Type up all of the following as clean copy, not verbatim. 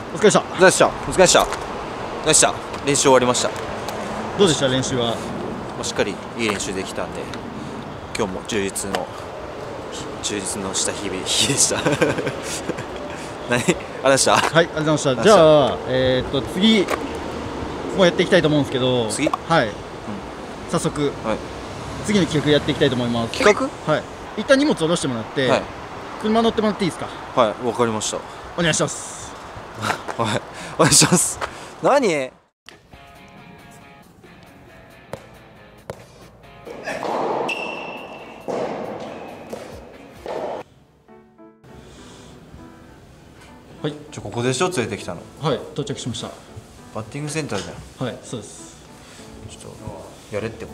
お疲れ様でした。 お疲れ様でした。お疲れ様でした。練習終わりました。 どうでした練習は？ しっかりいい練習できたんで、今日も充実のした日でした。何？あれでした。 はい、ありがとうございました。じゃあ次もうやっていきたいと思うんですけど、 次？ はい。早速、 はい。 次の企画やっていきたいと思います。 企画？ はい。一旦荷物下ろしてもらって、はい、車乗ってもらっていいですか？ はい、わかりました。 お願いします。 はい、お願いします。何？ はい。 ここでしょ連れてきたの。 はい、到着しました。 バッティングセンターじゃん。 はい、そうです。 ちょっとやれってこと。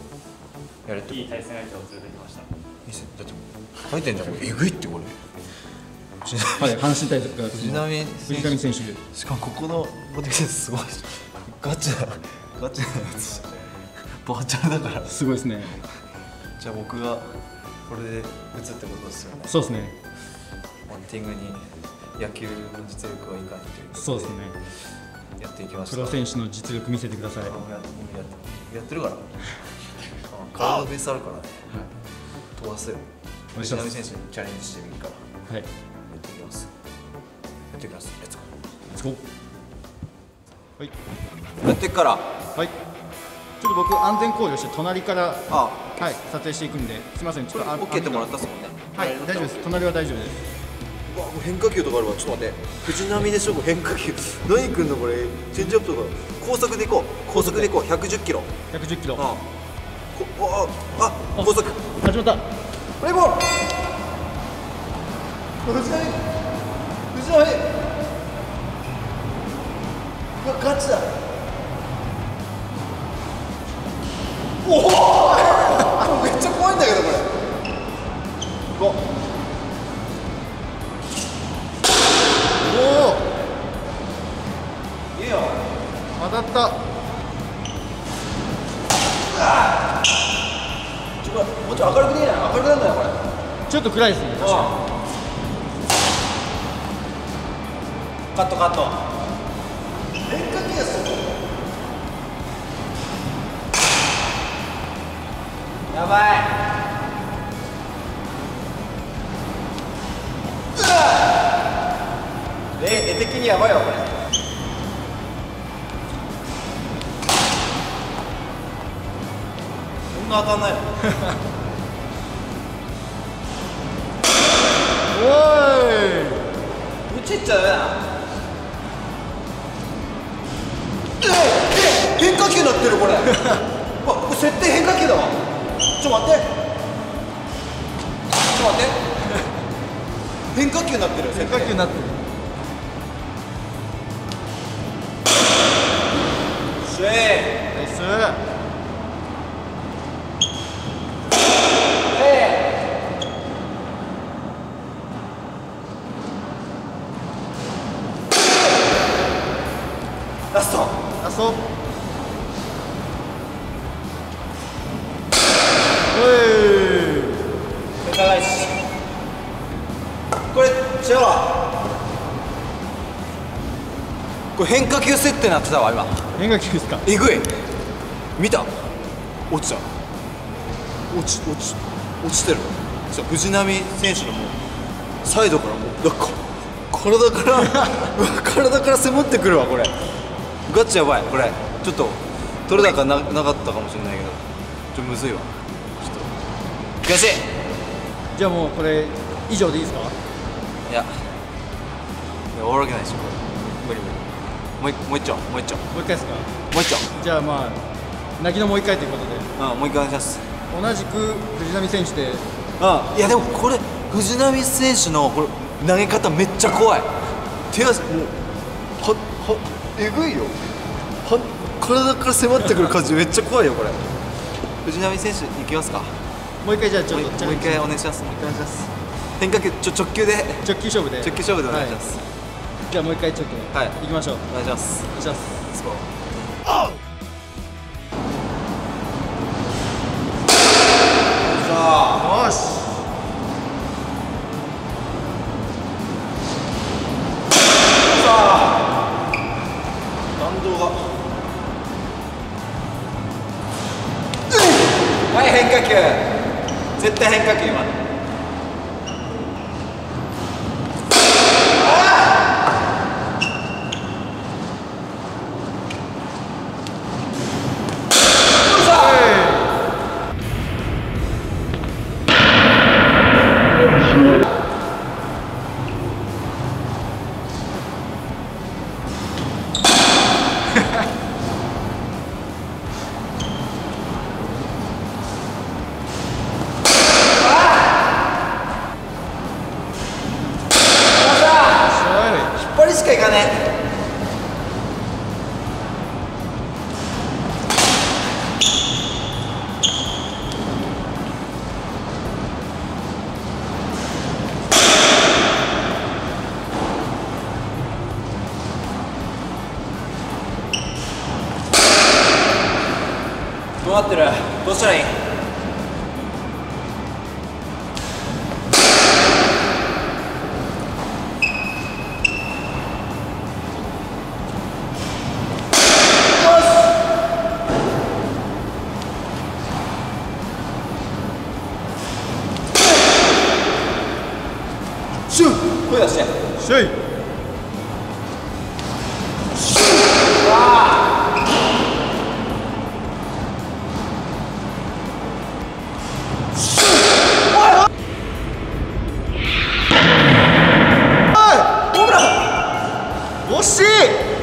やれってこと。いい対戦相手を連れてきました。だって書いてんじゃん。えぐいってこれ。 はい、阪神対策が藤浪選手。 しかもここのバッティングセンターすごい。ガチなやつ。バーチャルだから。 すごいですね。じゃあ僕がこれで打つってことですよね。 そうですね。 バッティングに野球の実力はいかにということで。そうですね。やっていきました。 プロ選手の実力見せてください。 やってるから。体ベースあるからね。飛ばせよ。藤浪選手にチャレンジしてみるから。はい。やっていきます。やっていきます。レッツゴー。 はい。 やっていくから。 はい。ちょっと僕安全考慮して隣からはい撮影していくんで、すみません。ちょっとオッケーってもらったっすもんね。 はい、大丈夫です。隣は大丈夫です。 うわ、変化球とかあるわ。ちょっと待って。藤浪でしょ。変化球。何くんのこれ。チェンジアップとか。高速でいこう。高速でいこう。110キロ。 110キロ。 高速。 始まった。 プレイボール。藤浪。うわ、ガチだ。おお。めっちゃ怖いんだけどこれ。おお。いいよ。 当たった。 もうちょい明るくねえな。明るくなんだよこれ。 ちょっと暗いですね。確かに。 カット。変化球やそう。やばい。絵的にやばいわこれ。そんな当たんないの。 おい。 打ちっちゃダメな。変化球になってるこれ。これ設定変化球だわ。ちょ待って。変化球になってる。 変化球になってる。 シェー。 ナイス。 ラスト。高いし。これ違うわ。これ変化球設定になってたわ今。 変化球ですか？ えぐい。見た？落ちた。落ちてる。藤浪選手のもうサイドからもう体から迫ってくるわこれ。ガチやばいこれ。ちょっと取れ高なかったかもしれないけど、ちょっとむずいわ。ちょっと悔しい。 じゃあもうこれ以上でいいですか？ いや終わるわけないでしょこれ。無理。もう一丁。 もう一回ですか？ もう一丁。 じゃあまあ泣きのもう一回ということで。 もう一回お願いします。 同じく藤浪選手で。 いやでもこれ藤浪選手のこれ投げ方めっちゃ怖い。手足もうえぐいよ。体から迫ってくる感じめっちゃ怖いよこれ。藤浪選手いきますか？ もう一回じゃあちょっともう一回お願いします。変化球直球で。 直球勝負でお願いします。 じゃあもう一回ちょっといきましょう。 お願いします。 よし。 絶対変化球今の。しかいかねえ。どうなってる？どうしたらいい？シュッ！声出して。 シュイ。 シュッ！わー！シュッ！おい！ホームラン！ 惜しい！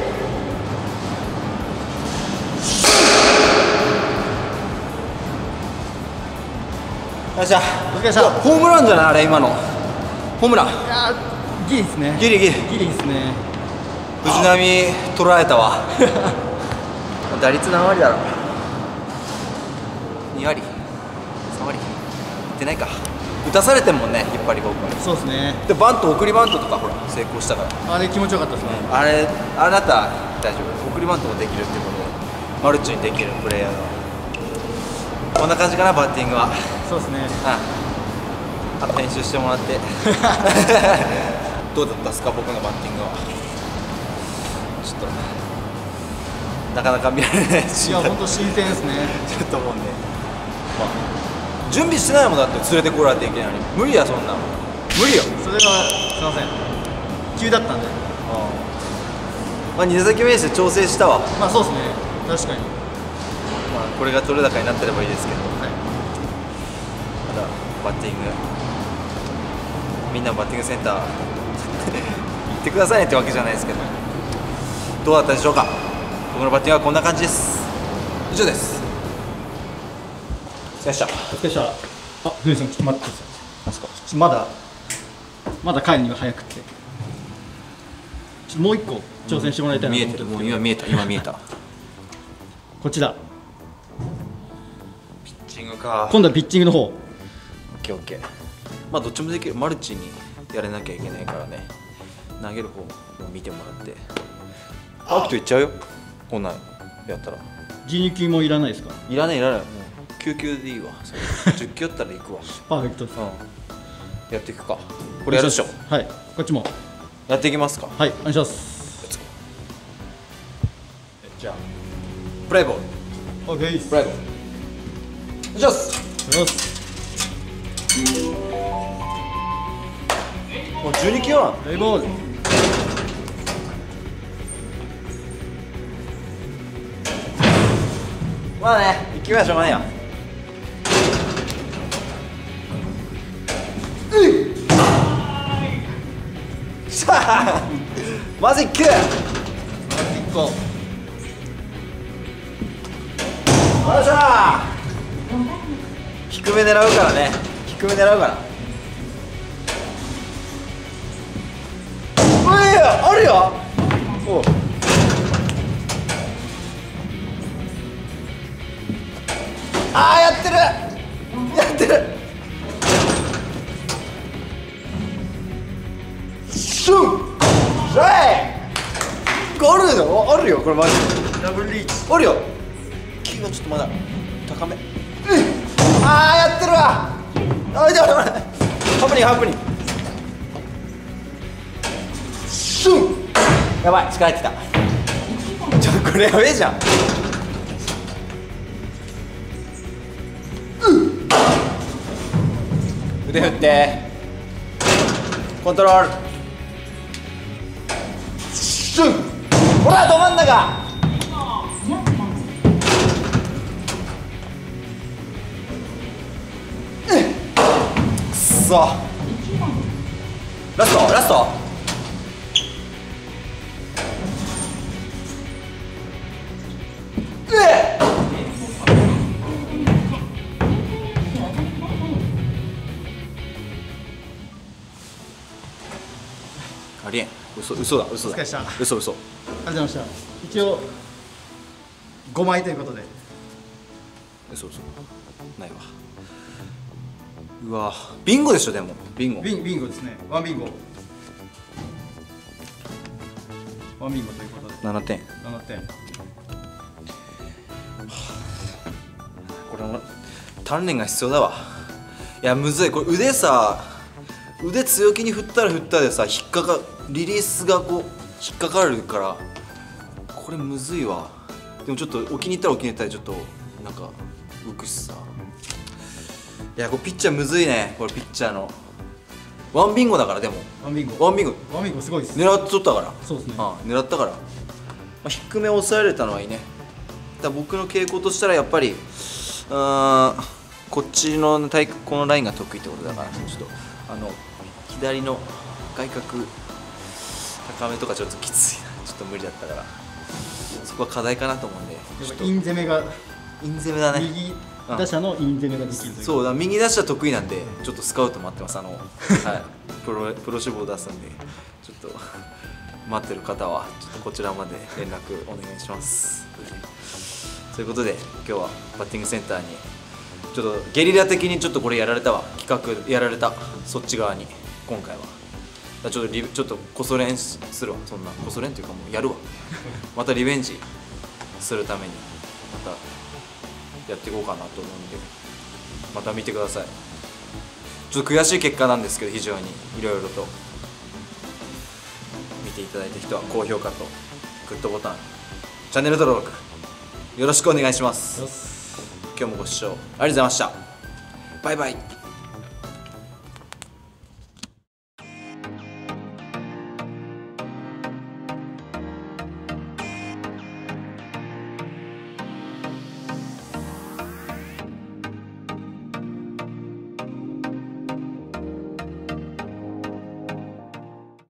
よっしゃ。 お疲れ様。 ホームランじゃないあれ今の。ホームラン。 いやー、ギリですね。 ギリギリ。 ギリですね。 藤波捉えたわ。打率何割だろう。2割3割いってないか。打たされてんもんね、引っ張りフォークに。 そうですね。 でバント、送りバントとかほら成功したから、 あれ気持ちよかったですね。 あれだったら大丈夫。送りバントもできるっていうことでマルチにできるプレイヤーだ。こんな感じかな、バッティングは。 そうですね。 あと編集してもらってどうだったですか、僕のバッティングは。ちょっとなかなか見られないし、 いや、本当新鮮ですね。 ちょっともうね、まあ、準備してないもんだって連れてこられていけないのに。無理や、そんなの無理よ。 それはすいません、急だったんで。 まあ2打席目で調整したわ。 まあそうですね、確かに。 まあこれが取れ高になってればいいですけど、 はい、 まだバッティング、みんなバッティングセンター行ってくださいねってわけじゃないですけど、どうだったでしょうか。僕のバッティングはこんな感じです。以上です。お疲れ様でした。 お疲れ様でした。あ、藤井さん、ちょっと待ってください。なんすか、まだ帰るには早くて、ちょっともう一個挑戦してもらいたいなと思ってるんですけど、 今見えたこちらピッチングか。 今度はピッチングの方。 オッケーオッケー。まあどっちもできる。マルチにやれなきゃいけないからね、投げる方も見てもらって。アウトいっちゃうよ、こんなんやったら。 12球もいらないですか？ いらないもう9球でいいわ。それ10球やったらいくわ。 パーフェクトです。 やっていくか。これやるでしょ。 はい、こっちもやっていきますか。 はい、お願いします。 じゃあプレイボール。 オッケーです。 プレイボールお願いします。 お願いします。 もう12球はプレイボール。 まあね、1球目はしょうがないよ。さあまず1球。 1個。 よっしゃー。低め狙うからね。低め狙うから。あるよ。おう。あー、やってる。シュンシャイあるよ。あるよ、これマジでダブルリーチあるよ。キーはちょっとまだ高め。あー、やってるわ。あー、ハプニングシュン。やばい、力入ってた。これやべえじゃん。 腕振ってコントロールシュンほらど真ん中くそラストラストありえん嘘だお疲れでした嘘ありがとうございました。一応5枚ということで。 嘘ないわ。うわビンゴでしょ。でもビンゴビンゴですね。ワンビンゴということで 7点 7点。 これも鍛錬が必要だわ。いやむずいこれ腕強気に振ったら振ったでさリリースがこう引っかかるからこれむずいわ。でもちょっと置きに行ったらちょっとなんか動くしさ。いやこれピッチャーむずいね。これピッチャーのワンビンゴだから。でもワンビンゴすごいです。 狙って取ったから。 そうですね。 狙ったから、低めを抑えれたのはいいね。だから僕の傾向としたらやっぱりこっちのこのラインが得意ってことだから、ちょっと左の外角高めとかちょっときついな。ちょっと無理だったからそこは課題かなと思うんで。 イン攻めだね。右打者のイン攻めができるという。 そうだ、右打者得意なんでちょっとスカウト待ってます。はいプロ志望出すんでちょっと待ってる方はちょっとこちらまで連絡お願いします。ということで今日はバッティングセンターにちょっとゲリラ的にちょっとこれやられたわ。企画やられたそっち側に今回は。ちょっとこそ練するわ。そんなこそ練というかもうやるわまたリベンジするためにまたやっていこうかなと思うんでまた見てください。ちょっと悔しい結果なんですけど非常にいろいろと見ていただいた人は高評価とグッドボタンチャンネル登録よろしくお願いします。今日もご視聴ありがとうございました。バイバイ。